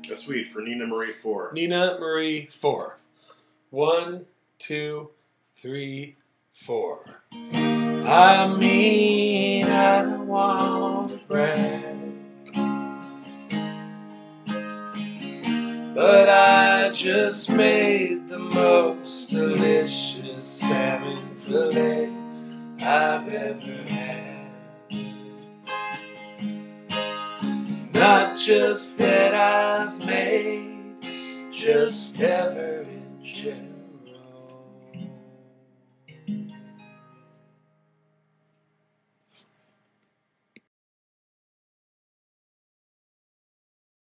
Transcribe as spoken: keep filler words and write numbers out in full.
A suite for Nina Marie four. Nina Marie four. One, two, three, four. I mean, I don't want to brag, but I just made the most delicious salmon fillet I've ever had. Not just that I've made, just ever in general.